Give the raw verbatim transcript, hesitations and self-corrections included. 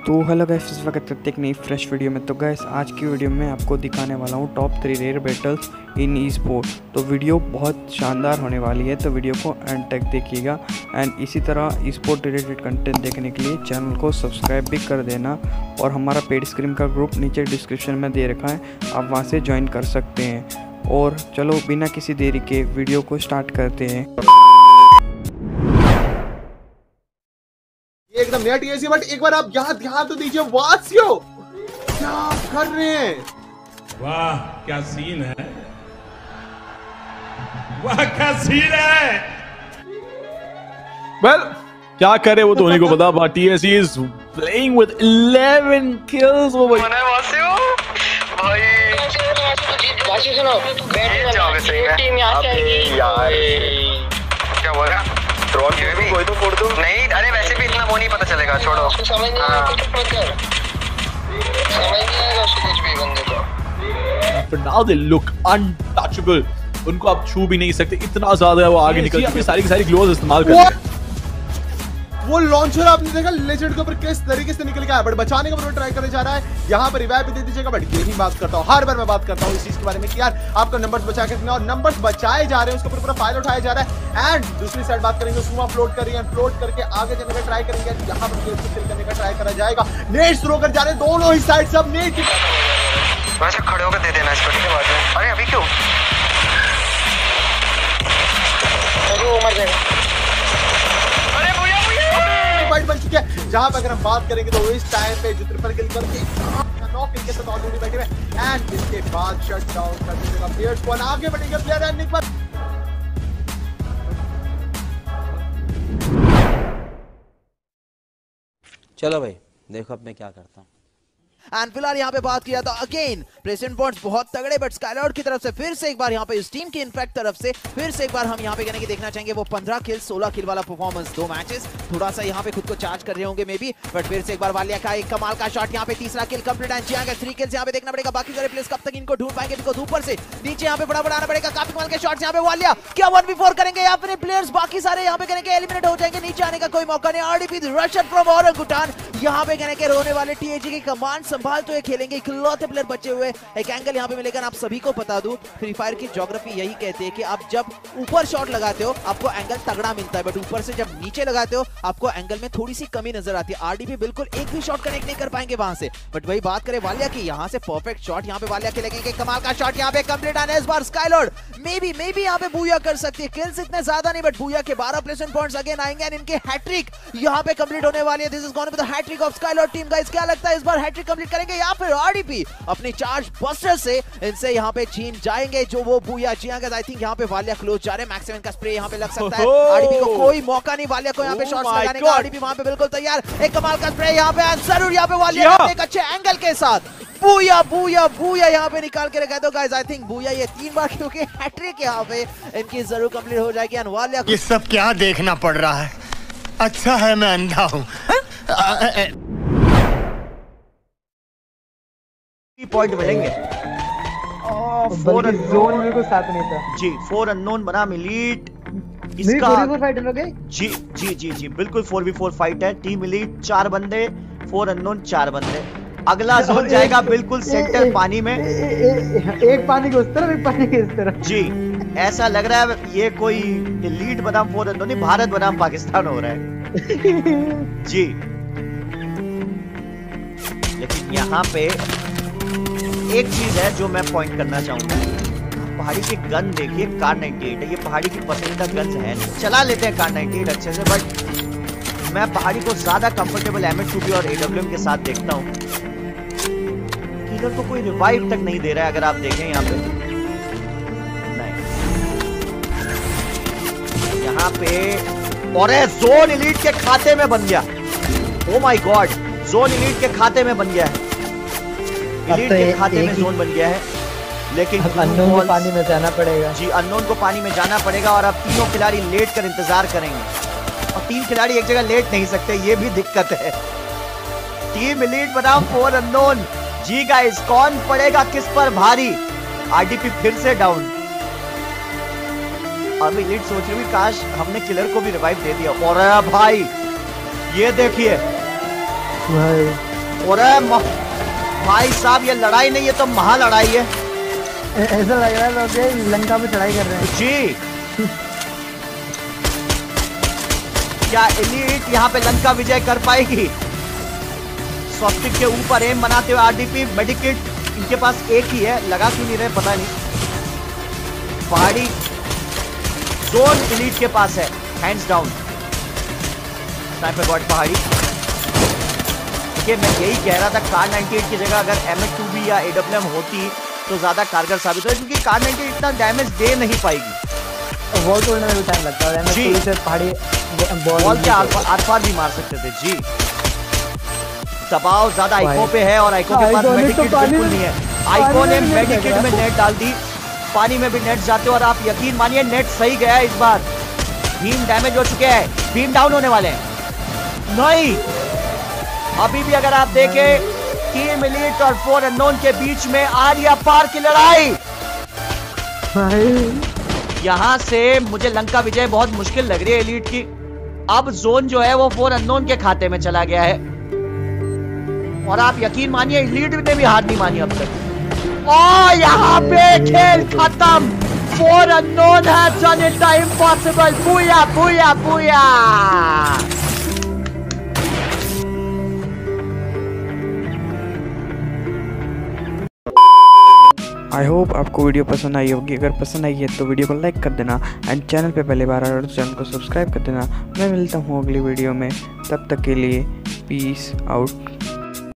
तो hello guys, स्वागत करते हैं एक नई फ्रेश वीडियो में। तो गाइस आज की वीडियो में आपको दिखाने वाला हूँ top three rare battles in esport. तो वीडियो बहुत शानदार होने वाली है, तो वीडियो को एंड तक देखिएगा। एंड इसी तरह ई स्पोर्ट रिलेटेड कंटेंट देखने के लिए चैनल को सब्सक्राइब भी कर देना। और हमारा पेड स्क्रीम का ग्रुप नीचे डिस्क्रिप्शन में दे रखा है, आप वहाँ से ज्वाइन कर सकते हैं। और चलो बिना किसी देरी के वीडियो को स्टार्ट करते हैं। एकदम नया टीएसी, बट एक बार आप यहाँ ध्यान तो दीजिए, वासियो क्या कर रहे हैं। वाह क्या सीन है, वाह क्या सीन है। वेल क्या करे वो धोनी को पता, but TAC is playing with eleven kills. वो भाई मना वासियो भाई वासियो सुनो, बैट जाओगे सही है टीम यहां से आएगी यार। क्या बोल रहा ड्रोन भी कोई तो फोड़ दो। नहीं अरे वैसे भी इतना वो नहीं पता चलेगा, छोड़ो। उसको समझ नहीं आएगा, कुछ समझ नहीं आएगा उसको कुछ भी बंदे को। But now they look untouchable, उनको आप छू भी नहीं सकते, इतना ज्यादा है वो आगे निकल चुके, सारी की सारी ग्लोव्स इस्तेमाल कर रहे हैं। वो लॉन्चर आपने देखा लेजेंड के ऊपर किस तरीके से निकल गया, बट बचाने का पूरा ट्राई करने जा रहा है। यहाँ पर रिवाइव भी दे दीजिएगा, बट यही बात करता हूँ, हर बार मैं बात करता हूँ इस चीज के बारे में कि यार आपका नंबर्स बचा के रखना, और नंबर्स बचाए जा रहे हैं, उसके ऊपर पूरा फाइल उठाया जा रहा है। एंड दूसरी साइड बात करेंगे, सुमा फ्लोट कर रही है, फ्लोट करके आगे जाने का ट्राई करेंगे। यहाँ पर किल करने का ट्राई करा जाएगा, नेट थ्रो कर जा रहे हैं दोनों ही साइड, सब नेट। वैसे खड़े होकर दे देना इसको, ठीक है बाद में। अरे अभी क्यों, अरे वो मर जाएगा। बन चुके हैं, जहां पर अगर हम बात करेंगे तो इस टाइम पे जो ट्रिपल किल करके नॉक किल के साथ ऑलरेडी बैठे हैं। एंड इसके बाद शट डाउन कर देगा प्लेयर्स को, आगे बढ़ेंगे प्लेयर एंडिंग पर। चलो भाई देखो अब मैं क्या करता हूँ। एंड फिलहाल यहाँ पे बात किया था अगेन प्रेजेंट पॉइंट्स बहुत तगड़े, बट स्काईलॉर्ड की तरफ से फिर से एक बार यहाँ पे इस टीम की इनफैक्ट तरफ से फिर से एक बार हम यहाँ पे कहने की देखना चाहेंगे वो पंद्रह किल सोलह किल वाला परफॉर्मेंस। दो मैचेस थोड़ा सा यहाँ पे खुद को चार्ज कर रहे होंगे मे बी, बट फिर से एक बार वालिया का एक कमाल का शॉट, यहाँ पे तीसरा किल कंप्लीट एंड जियांग थ्री किल्स यहाँ पे देखना पड़ेगा। बाकी सारे प्लेयर्स कब तक इनको ढूंढ पाएंगे, बिकॉज़ ऊपर से नीचे यहाँ पे बड़ा बड़ा आना पड़ेगा। काफी कमाल के शॉट्स यहाँ पे वालिया क्या वन वी फोर करेंगे या फिर प्लेयर्स बाकी सारे यहाँ पे कहने के एलिमिनेट हो जाएंगे, नीचे आने का कोई मौका नहीं। आरडीपी रशर फ्रॉम ओरंगुटान यहाँ पे कहने के रोने वाले टीएजी की कमांड संभाल तो ये खेलेंगे, इकलौते प्लेयर बचे हुए। एक एंगल यहाँ पे मिलेगा, आप सभी को बता दूं फ्री फायर की ज्योग्राफी यही कहती है कि आप जब ऊपर शॉट लगाते हो आपको एंगल तगड़ा मिलता है, बट ऊपर से जब नीचे लगाते हो आपको एंगल में थोड़ी सी कमी नजर आती है। आरडीपी बिल्कुल एक भी शॉट कनेक्ट नहीं कर पाएंगे वहां से, बट वही बात करें वालिया की, यहाँ से परफेक्ट शॉट यहाँ पे वालिया के लगेंगे। कमाल का शॉट यहाँ पे कंप्लीट आने, इस बार Skylord maybe maybe यहाँ पे बूया कर सकती है। किल्स इतने ज्यादा नहीं, बट बूया के बारह प्लेसमेंट पॉइंट्स अगेन आएंगे एंड इनके हैट्रिक यहाँ पे कंप्लीट होने वाली है। This is going to the hattrick of Skylord team. Guys क्या लगता है इस बार हैट्रिक कंप्लीट करेंगे या फिर आरडीपी अपनी चार्ज बस्टर से इनसे यहाँ पे छीन जाएंगे जो वो बूया जियांग। आई थिंक यहाँ पे वालिया क्लोज जा रहे हैं, मैक्सिमम का स्प्रे यहाँ पे लग सकता है। आरडीपी को कोई मौका नहीं वालिया को यहाँ पे शॉट्स लगाने का, आरडीपी वहां पे बिल्कुल तैयार। एक कमाल का स्प्रे यहाँ पे जरूर, यहाँ पे वालिया एक अच्छे एंगल के साथ बूया बूया बूया यहाँ पे निकाल के रखा। तो गाइस आई थिंक बूया ये तीन बार क्योंकि हैट्रिक यहाँ पे इनकी जरूर कंप्लीट हो जाएगी। एंड वालिया ये सब क्या देखना पड़ रहा है, अच्छा है मैं अंधा हूँ। पॉइंट मिलेंगे। फोर जोन में कोई साथ नहीं था जी, फोर अननोन बना मिलीट इसका फाइट हो गई जी जी जी जी बिल्कुल फोर वी फोर फाइट है। टीम मिलीट चार बंदे, फोर अननोन चार बंदे। अगला जोन जाएगा बिल्कुल सेंटर पानी में, एक पानी के उस तरफ एक पानी के इस तरफ जी। ऐसा लग रहा है ये कोई लीड बनाम फोर अननोन नहीं, भारत बनाम पाकिस्तान हो रहा है जी। लेकिन यहाँ पे एक चीज है जो मैं पॉइंट करना चाहूंगा, पहाड़ी के गन देखिए, कार नाइंटी एट है, ये पहाड़ी की पसंदीदा गन्स है। चला लेते हैं कार नाइंटी एट अच्छे से, बट मैं पहाड़ी को ज्यादा comfortable M H two B और एडब्ल्यूएम के साथ देखता हूँ। किलर को कोई रिवाइव तक नहीं दे रहा है, अगर आप देखें यहाँ पे नहीं, यहाँ पे और जोन एलीट के खाते में बन गया। ओ माय गॉड, जोन एलीट के खाते में बन गया है, एलीट के खाते में जोन बन गया है। लेकिन अननोन को पानी में जाना पड़ेगा जी, अननोन को पानी में जाना पड़ेगा और अब तीनों खिलाड़ी लेट कर इंतजार करेंगे, और तीन खिलाड़ी एक जगह लेट नहीं सकते, ये भी दिक्कत है। टीम एलीट बनाम फोर अननोन जी। गाइस कौन पड़ेगा किस पर भारी? आरडीपी फिर से डाउन। अब एलीट सोच रही हुई काश हमने किलर को भी रिवाइव दे दिया। और भाई ये देखिए और भाई साहब ये लड़ाई नहीं है तो महा लड़ाई है। ऐसा लग रहा है लोग लंका पे चढ़ाई कर रहे हैं जी। क्या एलीट यहाँ पे लंका विजय कर पाएगी? स्वस्तिक के ऊपर एम बनाते हुए आरडीपी मेडिकेट इनके पास एक ही है, लगा क्यों नहीं रहे पता नहीं। पहाड़ी जोन एलीट के पास है, हैंड्स डाउन। स्नाइपर बॉट पहाड़ी। देखिए मैं यही कह रहा था कार अट्ठानवे की जगह अगर एम एच टू बी या एडब्ल्यूएम होती तो ज्यादा कारगर साबित हो, क्योंकि कार अट्ठानवे इतना डैमेज दे नहीं पाएगी। वॉल तोड़ने में भी टाइम लगता है, एम एच टू बी से पहाड़ी वॉल के आर पार भी मार सकते थे जी। दबाव ज्यादा आइको पे है और आइको के पास मेडिकेट बिल्कुल नहीं है। आइको ने मेडिकेट में नेट डाल दी, पानी में भी नेट जाते और आप यकीन मानिए नेट सही गया है इस बार। भीम डैमेज हो चुके हैं, भीम डाउन होने वाले हैं। नहीं, अभी भी अगर आप देखें टीम एलीट और फोर अननोन के बीच में आर्या पार की लड़ाई। यहां से मुझे लंका विजय बहुत मुश्किल लग रही है एलीट की। अब जोन जो है वो फोर अननोन के खाते में चला गया है और आप यकीन मानिए एलीट ने भी हार नहीं मानी अब तक। और यहां पे खेल खत्म। Four unknown have done it the impossible. Booyah booyah booyah. I hope आपको वीडियो पसंद आई होगी। अगर पसंद आई है तो वीडियो को लाइक कर देना एंड चैनल पे पहले बार आ रहे हो तो चैनल को सब्सक्राइब कर देना। मैं मिलता हूँ अगली वीडियो में, तब तक के लिए पीस आउट।